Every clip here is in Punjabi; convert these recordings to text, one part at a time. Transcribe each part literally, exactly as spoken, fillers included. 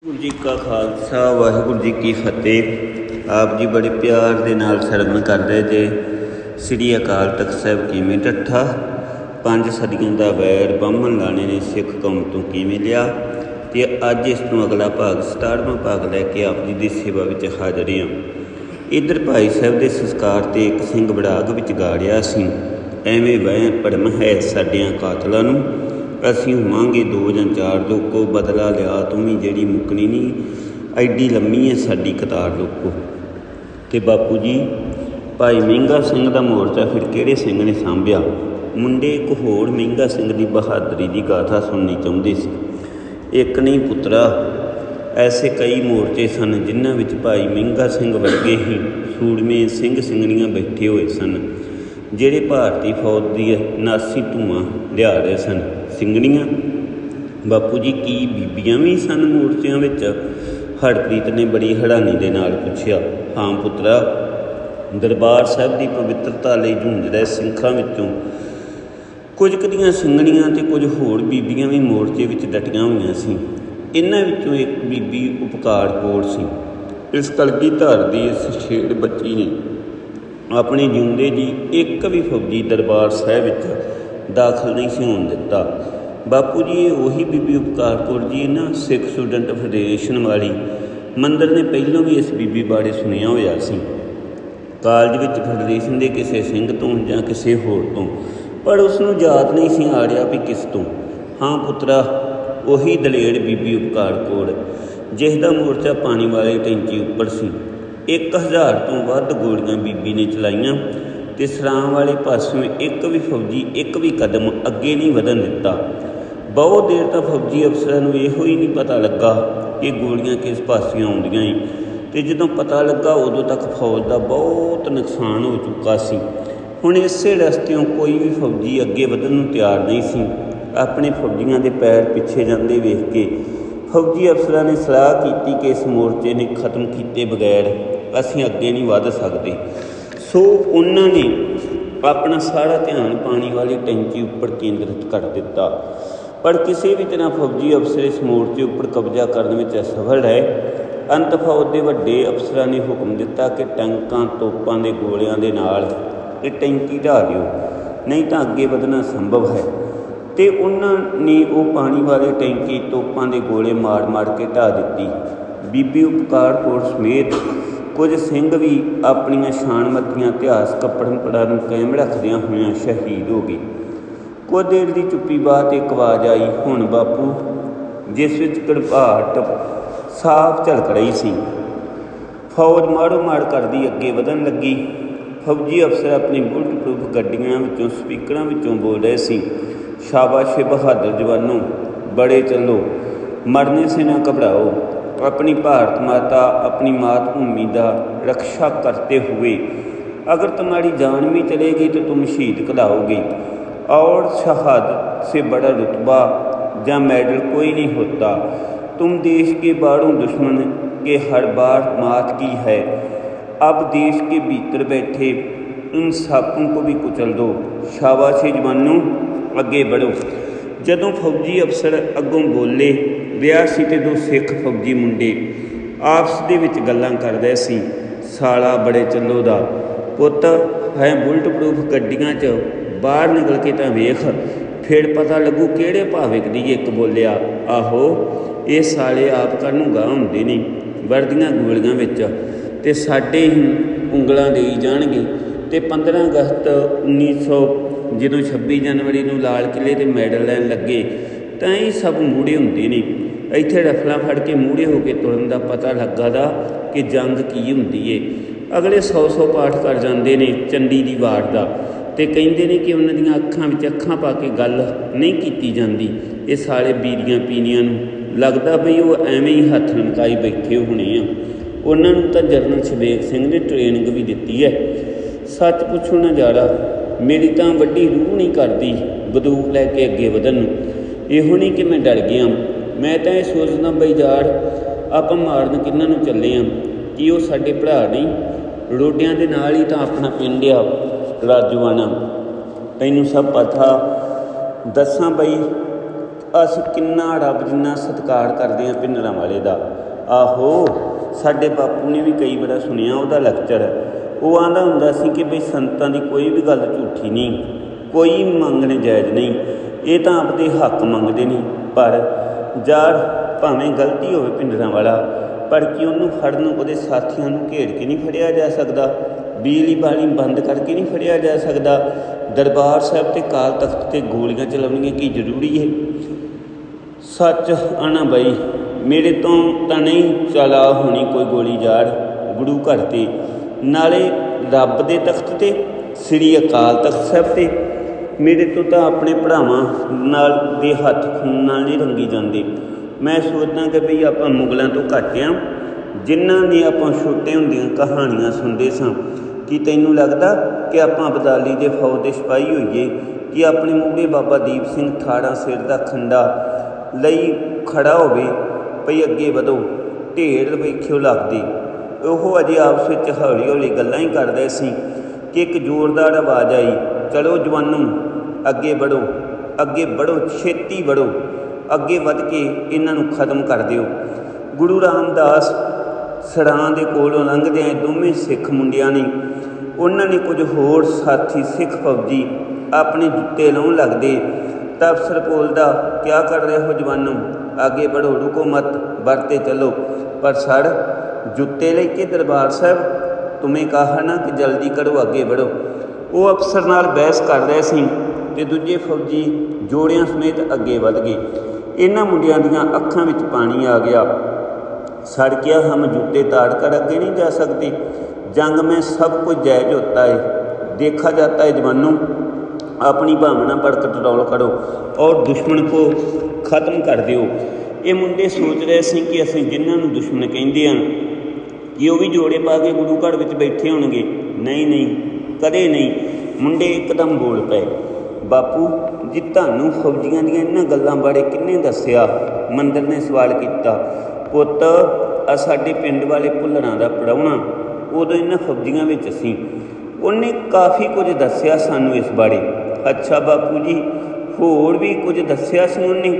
ਵਾਹਿਗੁਰੂ ਜੀ ਕਾ ਖਾਲਸਾ ਵਾਹਿਗੁਰੂ ਜੀ ਕੀ ਫਤਿਹ। ਆਪ ਜੀ ਬੜੇ ਪਿਆਰ ਦੇ ਨਾਲ ਸਰਵਣ ਕਰ ਰਹੇ ਜੇ ਸ੍ਰੀ ਅਕਾਲ ਤਖਤ ਸਾਹਿਬ ਕਿਵੇਂ ਡੱਠਾ, ਪੰਜ ਸਦੀਆਂ ਦਾ ਵੈਰ ਬਾਹਮਣ ਲਾਣੇ ਨੇ ਸਿੱਖ ਕੌਮ ਤੋਂ ਕਿਵੇਂ ਲਿਆ। ਅਤੇ ਅੱਜ ਇਸ ਤੋਂ ਅਗਲਾ ਭਾਗ ਸਤਾਰਵਾਂ ਭਾਗ ਲੈ ਕੇ ਆਪ ਜੀ ਦੀ ਸੇਵਾ ਵਿੱਚ ਹਾਜ਼ਰ ਹਾਂ। ਇੱਧਰ ਭਾਈ ਸਾਹਿਬ ਦੇ ਸੰਸਕਾਰ 'ਤੇ ਇੱਕ ਸਿੰਘ ਵੜਾਗ ਵਿੱਚ ਗਾੜਿਆ ਸੀ, ਐਵੇਂ ਵਹਿ ਭਰਮ ਹੈ ਸਾਡਿਆਂ ਕਾਤਲਾਂ ਨੂੰ, ਅਸੀਂ ਹੋਵਾਂਗੇ ਦੋ ਜਾਂ ਚਾਰ ਲੋਕੋ, ਬਦਲਾ ਲਿਆ ਤੂੰ ਵੀ ਜਿਹੜੀ ਮੁੱਕਣੀ ਨਹੀਂ, ਐਡੀ ਲੰਮੀ ਹੈ ਸਾਡੀ ਕਤਾਰ ਲੋਕੋ। ਅਤੇ ਬਾਪੂ ਜੀ ਭਾਈ ਮਹਿੰਗਾ ਸਿੰਘ ਦਾ ਮੋਰਚਾ ਫਿਰ ਕਿਹੜੇ ਸਿੰਘ ਨੇ ਸਾਂਭਿਆ। ਮੁੰਡੇ ਇੱਕ ਹੋਰ ਮਹਿੰਗਾ ਸਿੰਘ ਦੀ ਬਹਾਦਰੀ ਦੀ ਗਾਥਾ ਸੁਣਨੀ ਚਾਹੁੰਦੇ ਸੀ। ਇੱਕ ਨਹੀਂ ਪੁੱਤਰਾ, ਐਸੇ ਕਈ ਮੋਰਚੇ ਸਨ ਜਿਨ੍ਹਾਂ ਵਿੱਚ ਭਾਈ ਮਹਿੰਗਾ ਸਿੰਘ ਵਰਗੇ ਹੀ ਸੂਰਮੇ ਸਿੰਘ ਸਿੰਘਣੀਆਂ ਬੈਠੇ ਹੋਏ ਸਨ, ਜਿਹੜੇ ਭਾਰਤੀ ਫੌਜ ਦੀ ਨਾਸੀ ਧੂੰਆਂ ਲਿਆ ਰਹੇ ਸਨ। ਸਿੰਘਣੀਆਂ ਬਾਪੂ ਜੀ ਕੀ ਬੀਬੀਆਂ ਵੀ ਸਨ ਮੋਰਚਿਆਂ ਵਿੱਚ? ਹਰਪ੍ਰੀਤ ਨੇ ਬੜੀ ਹੈਰਾਨੀ ਦੇ ਨਾਲ ਪੁੱਛਿਆ। ਹਾਂ ਪੁੱਤਰਾ, ਦਰਬਾਰ ਸਾਹਿਬ ਦੀ ਪਵਿੱਤਰਤਾ ਲਈ ਜੂਝ ਰਹੇ ਸਿੰਘਾਂ ਵਿੱਚੋਂ ਕੁਝ ਕੁ ਦੀਆਂ ਸਿੰਘਣੀਆਂ ਅਤੇ ਕੁਝ ਹੋਰ ਬੀਬੀਆਂ ਵੀ ਮੋਰਚੇ ਵਿੱਚ ਡਟੀਆਂ ਹੋਈਆਂ ਸੀ। ਇਹਨਾਂ ਵਿੱਚੋਂ ਇੱਕ ਬੀਬੀ ਉਪਕਾਰ ਕੌਰ ਸੀ। ਇਸ ਕਲਗੀਧਰ ਦੀ ਇਸ ਛੇੜ ਬੱਚੀ ਨੇ ਆਪਣੇ ਜਿਉਂਦੇ ਜੀ ਇੱਕ ਵੀ ਫੌਜੀ ਦਰਬਾਰ ਸਾਹਿਬ ਵਿੱਚ ਦਾਖਲ ਨਹੀਂ ਸੀ ਹੋਣ ਦਿੱਤਾ। ਬਾਪੂ ਜੀ ਇਹ ਉਹੀ ਬੀਬੀ ਉਪਕਾਰ ਕੌਰ ਜੀ ਨਾ, ਸਿੱਖ ਸਟੂਡੈਂਟ ਫੈਡਰੇਸ਼ਨ ਵਾਲੀ। ਮੰਦਰ ਨੇ ਪਹਿਲਾਂ ਵੀ ਇਸ ਬੀਬੀ ਬਾਰੇ ਸੁਣਿਆ ਹੋਇਆ ਸੀ, ਕਾਲਜ ਵਿੱਚ ਫੈਡਰੇਸ਼ਨ ਦੇ ਕਿਸੇ ਸਿੰਘ ਤੋਂ ਜਾਂ ਕਿਸੇ ਹੋਰ ਤੋਂ, ਪਰ ਉਸਨੂੰ ਯਾਦ ਨਹੀਂ ਸੀ ਆ ਰਿਹਾ ਵੀ ਕਿਸ ਤੋਂ। ਹਾਂ ਪੁੱਤਰਾ, ਉਹੀ ਦਲੇਰ ਬੀਬੀ ਉਪਕਾਰ ਕੌਰ ਜਿਸ ਦਾ ਮੋਰਚਾ ਪਾਣੀ ਵਾਲੇ ਟੈਂਕੀ ਉੱਪਰ ਸੀ। ਇੱਕ ਹਜ਼ਾਰ ਤੋਂ ਵੱਧ ਗੋਲੀਆਂ ਬੀਬੀ ਨੇ ਚਲਾਈਆਂ ਅਤੇ ਸਰਾਂ ਵਾਲੇ ਪਾਸਿਓਂ ਇੱਕ ਵੀ ਫੌਜੀ ਇੱਕ ਵੀ ਕਦਮ ਅੱਗੇ ਨਹੀਂ ਵਧਣ ਦਿੱਤਾ। ਬਹੁਤ ਦੇਰ ਤਾਂ ਫੌਜੀ ਅਫਸਰਾਂ ਨੂੰ ਇਹੋ ਹੀ ਨਹੀਂ ਪਤਾ ਲੱਗਾ ਕਿ ਗੋਲੀਆਂ ਕਿਸ ਪਾਸਿਓਂ ਆਉਂਦੀਆਂ ਸੀ, ਅਤੇ ਜਦੋਂ ਪਤਾ ਲੱਗਾ ਉਦੋਂ ਤੱਕ ਫੌਜ ਦਾ ਬਹੁਤ ਨੁਕਸਾਨ ਹੋ ਚੁੱਕਾ ਸੀ। ਹੁਣ ਇਸੇ ਰਸਤਿਓਂ ਕੋਈ ਵੀ ਫੌਜੀ ਅੱਗੇ ਵਧਣ ਨੂੰ ਤਿਆਰ ਨਹੀਂ ਸੀ। ਆਪਣੇ ਫੌਜੀਆਂ ਦੇ ਪੈਰ ਪਿੱਛੇ ਜਾਂਦੇ ਵੇਖ ਕੇ ਫੌਜੀ ਅਫਸਰਾਂ ਨੇ ਸਲਾਹ ਕੀਤੀ ਕਿ ਇਸ ਮੋਰਚੇ ਨੇ ਖਤਮ ਕੀਤੇ ਬਗੈਰ ਅਸੀਂ ਅੱਗੇ ਨਹੀਂ ਵੱਧ ਸਕਦੇ। ਸੋ ਉਹਨਾਂ ਨੇ ਆਪਣਾ ਸਾਰਾ ਧਿਆਨ ਪਾਣੀ ਵਾਲੀ ਟੈਂਕੀ ਉੱਪਰ ਕੇਂਦਰਿਤ ਕਰ ਦਿੱਤਾ, ਪਰ ਕਿਸੇ ਵੀ ਤਰ੍ਹਾਂ ਫੌਜੀ ਅਫਸਰ ਇਸ ਮੋਰਚੇ ਉੱਪਰ ਕਬਜ਼ਾ ਕਰਨ ਵਿੱਚ ਅਸਫਲ ਰਹੇ। ਅੰਤ ਫੌਜ ਦੇ ਵੱਡੇ ਅਫਸਰਾਂ ਨੇ ਹੁਕਮ ਦਿੱਤਾ ਕਿ ਟੈਂਕਾਂ ਤੋਪਾਂ ਦੇ ਗੋਲਿਆਂ ਦੇ ਨਾਲ ਇਹ ਟੈਂਕੀ ਢਾਹ ਦਿਓ, ਨਹੀਂ ਤਾਂ ਅੱਗੇ ਵਧਣਾ ਸੰਭਵ ਹੈ। ਅਤੇ ਉਹਨਾਂ ਨੇ ਉਹ ਪਾਣੀ ਵਾਲੀ ਟੈਂਕੀ ਤੋਪਾਂ ਦੇ ਗੋਲੇ ਮਾਰ ਮਾਰ ਕੇ ਢਾਹ ਦਿੱਤੀ। ਬੀਬੀ ਉਪਕਾਰ ਕੌਰ ਸਮੇਤ ਕੁਝ ਸਿੰਘ ਵੀ ਆਪਣੀਆਂ ਸ਼ਾਨਮੱਤੀਆਂ ਇਤਿਹਾਸਕ ਪਰੰਪਰਾ ਨੂੰ ਕਾਇਮ ਰੱਖਦਿਆਂ ਹੋਇਆਂ ਸ਼ਹੀਦ ਹੋ ਗਏ। ਕੁਝ ਦੇਰ ਦੀ ਚੁੱਪੀ ਬਾਅਦ ਇੱਕ ਆਵਾਜ਼ ਆਈ, ਹੁਣ ਬਾਪੂ, ਜਿਸ ਵਿੱਚ ਘੜਾਹਟ ਸਾਫ਼ ਝਲਕ ਰਹੀ ਸੀ। ਫੌਜ ਮਾੜੋ ਮਾੜ ਕਰਦੀ ਅੱਗੇ ਵਧਣ ਲੱਗੀ। ਫੌਜੀ ਅਫਸਰ ਆਪਣੀ ਬੁਲਟ ਪ੍ਰੂਫ ਗੱਡੀਆਂ ਵਿੱਚੋਂ ਸਪੀਕਰਾਂ ਵਿੱਚੋਂ ਬੋਲ ਰਹੇ ਸੀ, ਸ਼ਾਬਾਸ਼ ਬਹਾਦਰ ਜਵਾਨੋ, ਬੜੇ ਚੱਲੋ, ਮਰਨੇ ਸੇ ਨਾ ਘਬਰਾਓ, अपनी भारत माता अपनी मातभूमि का रक्षा करते हुए अगर तुम्हारी जान भी चलेगी तो तुम शहीद कहलाओगे, और शहादत से बड़ा रुतबा या मेडल कोई नहीं होता। तुम देश के बारों दुश्मन के हर बार मात की है, अब देश के भीतर बैठे इन सापों को भी कुचल दो, शाबाश जवानों, अगे बढ़ो। ਜਦੋਂ ਫੌਜੀ ਅਫਸਰ ਅੱਗੋਂ ਬੋਲੇ, ਵਿਆਹ ਸੀ ਅਤੇ ਦੋ ਸਿੱਖ ਫੌਜੀ ਮੁੰਡੇ ਆਪਸ ਦੇ ਵਿੱਚ ਗੱਲਾਂ ਕਰ ਰਹੇ ਸੀ। ਸਾਲਾ ਬੜੇ ਚੱਲੋ ਦਾ ਪੁੱਤ ਹੈ ਬੁਲਟ ਪ੍ਰੂਫ ਗੱਡੀਆਂ 'ਚ ਬਾਹਰ ਨਿਕਲ ਕੇ ਤਾਂ ਵੇਖ, ਫਿਰ ਪਤਾ ਲੱਗੂ ਕਿਹੜੇ ਭਾਵਿਕ ਦੀ। ਇੱਕ ਬੋਲਿਆ, ਆਹੋ ਇਹ ਸਾਲੇ ਆਪ ਕਰਨ ਨੂੰ ਗਾਹ ਹੁੰਦੇ ਨੇ ਵਰਦੀਆਂ ਗੋਲੀਆਂ ਵਿੱਚ, ਅਤੇ ਸਾਡੇ ਹੀ ਉਂਗਲਾਂ ਦੇਈ ਜਾਣਗੇ। ਅਤੇ ਪੰਦਰਾਂ ਅਗਸਤ ਉੱਨੀ ਸੌ ਜਦੋਂ ਛੱਬੀ ਜਨਵਰੀ ਨੂੰ ਲਾਲ ਕਿਲ੍ਹੇ 'ਤੇ ਮੈਡਲ ਲੈਣ ਲੱਗੇ ਤਾਂ ਇਹ ਸਭ ਮੂਹਰੇ ਹੁੰਦੇ ਨੇ। ਇੱਥੇ ਰਫਲਾਂ ਫੜ ਕੇ ਮੂਹਰੇ ਹੋ ਕੇ ਤੁਰਨ ਦਾ ਪਤਾ ਲੱਗਾ ਦਾ ਕਿ ਜੰਗ ਕੀ ਹੁੰਦੀ ਏ। ਅਗਲੇ ਸੌ ਸੌ ਪਾਠ ਕਰ ਜਾਂਦੇ ਨੇ ਚੰਡੀ ਦੀ ਵਾਰ ਦਾ, ਅਤੇ ਕਹਿੰਦੇ ਨੇ ਕਿ ਉਹਨਾਂ ਦੀਆਂ ਅੱਖਾਂ ਵਿੱਚ ਅੱਖਾਂ ਪਾ ਕੇ ਗੱਲ ਨਹੀਂ ਕੀਤੀ ਜਾਂਦੀ। ਇਹ ਸਾਲੇ ਬੀੜੀਆਂ ਪੀਣੀਆਂ ਨੂੰ ਲੱਗਦਾ ਬਈ ਉਹ ਐਵੇਂ ਹੀ ਹੱਥ ਲਮਕਾਈ ਬੈਠੇ ਹੋਣੇ ਆ। ਉਹਨਾਂ ਨੂੰ ਤਾਂ ਜਰਨਲ ਸ਼ਵੇਕ ਸਿੰਘ ਨੇ ਟ੍ਰੇਨਿੰਗ ਵੀ ਦਿੱਤੀ ਹੈ। ਸੱਚ ਪੁੱਛੋ ਨਾ ਜਾੜਾ, ਮੇਰੀ ਤਾਂ ਵੱਡੀ ਰੂਹ ਨਹੀਂ ਕਰਦੀ ਬੰਦੂਕ ਲੈ ਕੇ ਅੱਗੇ ਵਧਣ ਨੂੰ। ਇਹੋ ਨਹੀਂ ਕਿ ਮੈਂ ਡਰ ਗਿਆ, ਮੈਂ ਤਾਂ ਇਹ ਸੋਚਦਾ ਬਈ ਯਾਰ ਆਪਾਂ ਮਾਰਨ ਕਿਹਨਾਂ ਨੂੰ ਚੱਲੇ ਹਾਂ, ਕਿ ਉਹ ਸਾਡੇ ਭਰਾ ਨਹੀਂ? ਰੋਡਿਆਂ ਦੇ ਨਾਲ ਹੀ ਤਾਂ ਆਪਣਾ ਪਿੰਡ ਆ ਰਾਜੂਆਣਾ, ਤੈਨੂੰ ਸਭ ਪਤਾ। ਦੱਸਾਂ ਬਈ ਅਸੀਂ ਕਿੰਨਾ ਰੱਬ ਜਿੰਨਾ ਸਤਿਕਾਰ ਕਰਦੇ ਹਾਂ ਭਿੰਡਰਾਂ ਵਾਲੇ ਦਾ। ਆਹੋ ਸਾਡੇ ਬਾਪੂ ਨੇ ਵੀ ਕਈ ਵਾਰ ਸੁਣਿਆ ਉਹਦਾ ਲੈਕਚਰ। ਉਹ ਆਂਦਾ ਹੁੰਦਾ ਸੀ ਕਿ ਬਈ ਸੰਤਾਂ ਦੀ ਕੋਈ ਵੀ ਗੱਲ ਝੂਠੀ ਨਹੀਂ, ਕੋਈ ਮੰਗ ਨਜਾਇਜ਼ ਨਹੀਂ, ਇਹ ਤਾਂ ਆਪਦੇ ਹੱਕ ਮੰਗਦੇ ਨੇ। ਪਰ ਯਾਰ ਭਾਵੇਂ ਗਲਤੀ ਹੋਵੇ ਭਿੰਡਰਾਂ ਵਾਲਾ, ਪਰ ਕੀ ਉਹਨੂੰ ਫੜਨ ਉਹਦੇ ਸਾਥੀਆਂ ਨੂੰ ਘੇੜ ਕੇ ਨਹੀਂ ਫੜਿਆ ਜਾ ਸਕਦਾ? ਬਿਜਲੀ ਬਾਣੀ ਬੰਦ ਕਰਕੇ ਨਹੀਂ ਫੜਿਆ ਜਾ ਸਕਦਾ? ਦਰਬਾਰ ਸਾਹਿਬ 'ਤੇ ਅਕਾਲ ਤਖਤ 'ਤੇ ਗੋਲੀਆਂ ਚਲਾਉਣੀਆਂ ਕੀ ਜ਼ਰੂਰੀ ਹੈ? ਸੱਚ ਆਣਾ ਬਈ, ਮੇਰੇ ਤੋਂ ਤਾਂ ਨਹੀਂ ਚਲਾ ਹੋਣੀ ਕੋਈ ਗੋਲੀ ਜਾੜ ਗੁਰੂ ਘਰ 'ਤੇ, ਨਾਲੇ ਰੱਬ ਦੇ ਤਖਤ 'ਤੇ, ਸ੍ਰੀ ਅਕਾਲ ਤਖਤ ਸਾਹਿਬ 'ਤੇ। ਮੇਰੇ ਤੋਂ ਤਾਂ ਆਪਣੇ ਭਰਾਵਾਂ ਨਾਲ ਦੇ ਹੱਥ ਖੂਨ ਨਾਲ ਨਹੀਂ ਰੰਗੀ ਜਾਂਦੇ। ਮੈਂ ਸੋਚਦਾ ਕਿ ਬਈ ਆਪਾਂ ਮੁਗਲਾਂ ਤੋਂ ਘੱਟ ਹਾਂ, ਜਿਨ੍ਹਾਂ ਨੇ ਆਪਾਂ ਛੋਟੇ ਹੁੰਦੀਆਂ ਕਹਾਣੀਆਂ ਸੁਣਦੇ ਸਾਂ। ਕੀ ਤੈਨੂੰ ਲੱਗਦਾ ਕਿ ਆਪਾਂ ਅਬਦਾਲੀ ਦੇ ਫੌਜ ਦੇ ਸਿਪਾਹੀ ਹੋਈਏ? ਕਿ ਆਪਣੇ ਮੂਹਰੇ ਬਾਬਾ ਦੀਪ ਸਿੰਘ ਅਠਾਰਾਂ ਸਿਰ ਦਾ ਖੰਡਾ ਲਈ ਖੜ੍ਹਾ ਹੋਵੇ ਭਈ ਅੱਗੇ ਵਧੋ, ਢੇਰ ਵੇਖਿਓ ਲੱਗਦੀ। ਉਹ ਅਜੇ ਆਪਸ ਵਿੱਚ ਹੌਲੀ ਹੌਲੀ ਗੱਲਾਂ ਹੀ ਕਰਦੇ ਸੀ ਕਿ ਇੱਕ ਜ਼ੋਰਦਾਰ ਆਵਾਜ਼ ਆਈ, ਚਲੋ ਜਵਾਨੋ ਅੱਗੇ ਵਧੋ, ਅੱਗੇ ਵਧੋ, ਛੇਤੀ ਵਧੋ, ਅੱਗੇ ਵੱਧ ਕੇ ਇਹਨਾਂ ਨੂੰ ਖਤਮ ਕਰ ਦਿਓ। ਗੁਰੂ ਰਾਮਦਾਸ ਸਰਾਂ ਦੇ ਕੋਲੋਂ ਲੰਘਦਿਆਂ ਦੋਵੇਂ ਸਿੱਖ ਮੁੰਡਿਆਂ ਨੇ, ਉਹਨਾਂ ਨੇ ਕੁਝ ਹੋਰ ਸਾਥੀ ਸਿੱਖ ਫੌਜੀ ਆਪਣੇ ਜੁੱਤੇ ਲਾਉਣ ਲੱਗਦੇ ਤਾਂ ਅਫਸਰ ਬੋਲਦਾ, ਕਿਆ ਕਰ ਰਹੇ ਹੋ ਜਵਾਨੋ, ਆਗੇ बढ़ो, रुको मत, बढ़ते चलो। पर सर जूते लेके दरबार साहब तुम्हें कहा ना कि जल्दी करो, आगे बढ़ो। वो अफसर नाल बहस कर रहे सी ते दूजे फौजी जोड़ियां समेत अगे वध गए। इन्हां मुंडियां दीयां अखां विच पानी आ गया। सड़ क्या, हम जूते ताड़ कर आगे नहीं जा सकते? जंग में सब कुछ जायज़ होता है, देखा जाता है। जवानों अपनी भावना पर कंट्रोल करो और दुश्मन को खत्म कर दिओ। ये मुंडे सोच रहे सी कि असीं जिन्हां नूं दुश्मन कहिंदे हां कि वो भी जोड़े पा के गुरु घर विच बैठे होणगे। नहीं नहीं, कदे नहीं। मुंडे एकदम बोल पे, बापू जी तुहानूं फौजियां दीयां इन्हां गल्लां बारे किन्ने दस्सिया? मंदर ने सवाल किया। पुत्त आ साडे पिंड वाले भुल्लरां दा पढ़ाउणा उदों इन्हां फौजियां विच सी, उन्हें काफ़ी कुछ दस्सिया सानूं इस बारे। अच्छा बापू जी, होर भी कुछ दस्सिया सी उन्हें?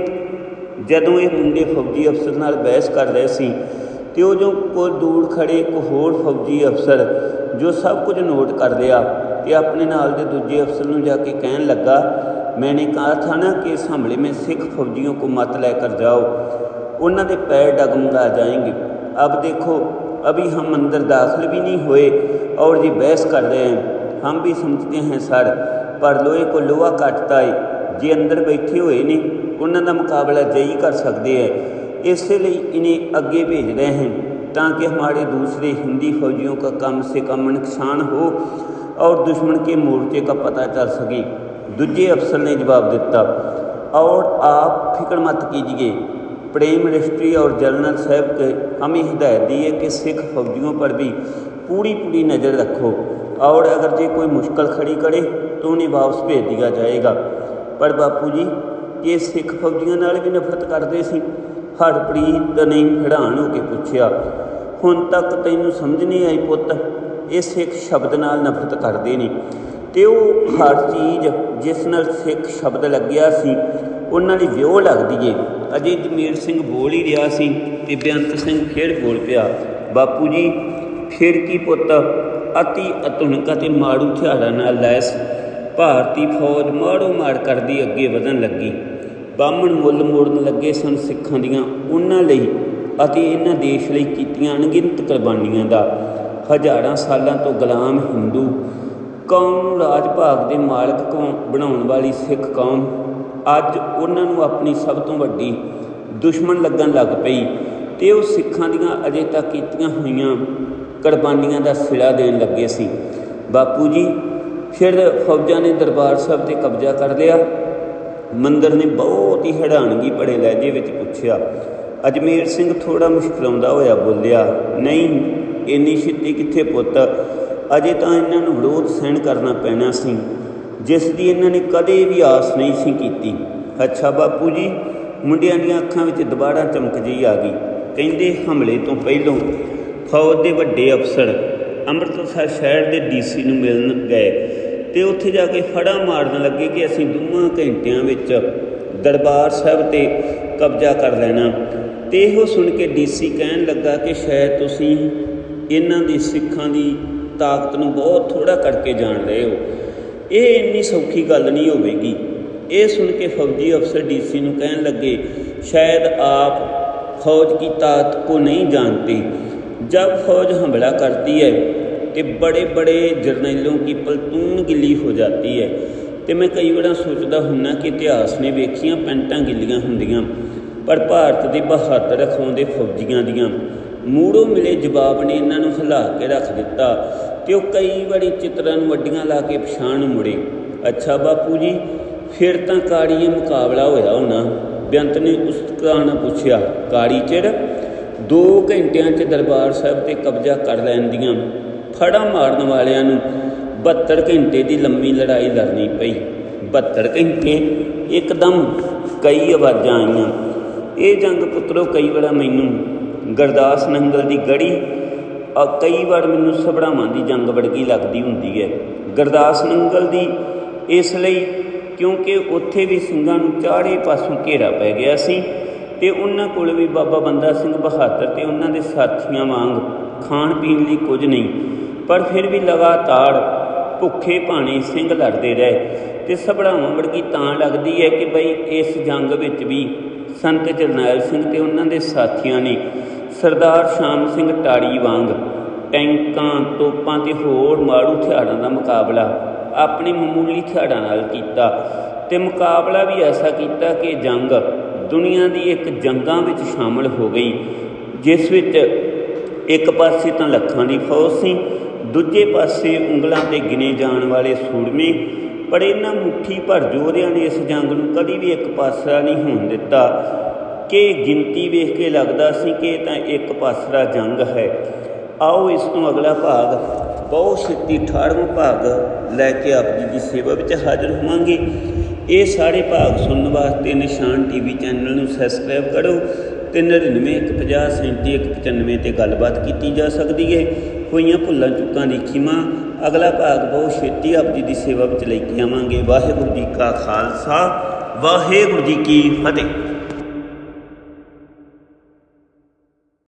जदों ये मुंडे फौजी अफसर नाल बहस कर रहे सी तो जो कोई दूर खड़े एक होर फौजी अफसर जो सब कुछ नोट कर लिया तो अपने नाल दे दूजे अफसर नूं जाके कहन लगा, मैंने कहा था ना कि इस हमले में सिख फौजियों को मत लेकर जाओ, उन्हां दे पैर डगमगा जाएंगे। अब देखो, अभी हम अंदर दाखिल भी नहीं हुए और ये बहस कर रहे हैं। हम भी समझते हैं सर, पर लोहे को लोहा काटता है। जे अंदर बैठे हुए ने उन्हां दा मुकाबला जई कर सकते हैं, इसलिए इन्हें आगे भेज रहे हैं ताकि हमारे दूसरे हिंदी फौजियों का कम से कम नुकसान हो और दुश्मन के मोर्चे का पता चल सके। दूजे अफसर ने जवाब दिता, और आप फिक्र मत कीजिए, प्राइम मिनिस्ट्री और जनरल साहब के हमें हिदायत दी है कि सिख फौजियों पर भी पूरी पूरी नज़र रखो और अगर जे कोई मुश्किल खड़ी करे तो उन्हें वापस भेज दिया जाएगा। पर बापू जी, ये सिख फौजियों नाल भी नफरत करते सी? हरप्रीत ने हैरान होकर पूछा, हुण तक तैनूं समझ नहीं आई पुत्त? ये सिख शब्द नाल नफरत करते ने ते वो हर चीज़ जिस नाल सिख शब्द लग्या सी उन्हां दी विओ लगदी है। अजे जमीर सिंह बोल ही रहा सी ते बेअंत सिंह फिर बोल पिया, बापू जी फिर की पुत्त, अति आधुनिक ते माड़ू हथियारां नाल लैस भारती फौज माड़ो माड़ करदी अगे वधन लगी। बामण मुੱਲ मोड़न लगे सन सिखां दीआं उन्हां लई अते इन्हां देश लई कीतीआं अणगिनत कुर्बानीआं दा। हज़ारां सालां तो गुलाम हिंदू कौम नूं राज भाग दे मालक बनाउण वाली सिख कौम अज उन्हां नूं अपनी सब तो वड्डी दुश्मन लगन लग पई ते वो सिखां दीआं अजे तक कीतीआं होईआं कुर्बानीआं दा सिला देण लगे सी। बापू जी फिर फौजां ने दरबार साहब ते कब्जा कर लिया। मंदर ने बहुत ही हैरानगी भरे लहजे विच पुछया। अजमेर सिंह थोड़ा मुस्कुराउंदा होया बोलिया, नहीं इन्नी छित्ती कित्थे पुत्त, अजे तां इन्हां नूं विरोध सहन करना पैना सी जिस दी इन्हां ने कदे भी आस नहीं सी कीती। अच्छा बापू जी, मुंडियां दीआं अखां विच दुबारा चमक जी आ गई। कहिंदे हमले तो पहलों फौज दे वड्डे अफसर ਅੰਮ੍ਰਿਤਸਰ शहर के डी सी ਨੂੰ ਮਿਲਣ ਗਏ ਤੇ ਉੱਥੇ ਜਾ ਕੇ ਫੜਾ ਮਾਰਨ ਲੱਗੇ ਕਿ ਅਸੀਂ ਦੋਵਾਂ ਘੰਟਿਆਂ ਵਿੱਚ दरबार साहब ते कब्जा कर लैना। तो यो सुन के डी सी कहन लगा कि शायद तुसी इन्हां दी सिखां दी ताकत नूं बहुत थोड़ा करके जान रहे हो, ये इन्नी सौखी गल नहीं होवेगी। ये सुन के फौजी अफसर डी सी नूं कहन लगे शायद आप फौज की ताकत को नहीं जानते। जब फौज हमला करती है तो बड़े बड़े जरनैलों की पलटून गिली हो जाती है। तो मैं कई बार सोचता हुन्ना कि इतिहास ने वेखियां पैंटां गिल्लियां हुंदियां, पर भारत के बहादुर अखाउंदे फौजियां दियां मूड़ों मिले जवाब ने इन्हां नूं हिला के रख दिता। तो कई बारी चित्रां नूं वड्डियां ला के पछाण मुड़े। अच्छा बापू जी, फिर तो काड़ीए मुकाबला होया होना। बेअंत ने उस ने पूछया, काड़ी चिर दो घंटिया च दरबार साहब ते कब्जा कर लैन दियां फड़ा मारन वालियां नूं बहत्तर घंटे की लंबी लड़ाई लड़नी पई। बहत्तर घंटे एकदम कई आवाज़ां आईयां। ये जंग पुत्रो कई बार मैनू गुरदास नंगल की गढ़ी और कई बार मैनू सबड़ावां की जंग वर्गी लगती हुंदी है। गुरदास नंगल की इसलिए क्योंकि उत्थे भी ਸਿੰਘਾਂ ਨੂੰ ਚਾਰੇ पासों घेरा पै गया सी ते उन्हां कोल भी बाबा बंदा सिंह बहादुर ते उन्हां दे साथियां वांग खाण पीण लई कुछ नहीं, पर फिर भी लगातार भुखे भाने सिंह लड़ते रहे। तो सबड़ावां वर्गी तां लगदी है कि बई इस जंग विच भी संत जरनैल सिंह ते उन्हां दे साथियां ने सरदार शाम सिंह टाड़ी वांग टैंकां तोपां ते होर माड़ू हथियारां दा मुकाबला अपने मामूली हथियारां नाल कीता। ते मुकाबला भी ऐसा किया कि जंग दुनिया की एक जंगां विच शामिल हो गई, जिस विच एक पासे तो लखां की फौज सी, दूजे पासे उंगलों से गिने जाने वाले सूरमे। पर इन्हां मुट्ठी भर योधियां ने इस जंग नूं कभी भी एक पासरा नहीं होण दिता कि गिनती वेख के लगदा सी कि तां एक पासरा जंग है। आओ इस तों अगला भाग बहुत छेती अठारहवां भाग लैके आप जी की सेवा में हाजिर होवांगे। ये सारे भाग सुनने वास्ते निशान टी वी चैनल में सबसक्राइब करो। तो नड़िनवे एक पचास सैंती एक पचानवे से गलबात की जा सकती है। होइयां भुल्लां चुक्कां दी खिमा। अगला भाग बहुत छेती आप जी की सेवा में लेके आवांगे। वाहिगुरू जी का खालसा, वाहिगुरू जी की फतेह।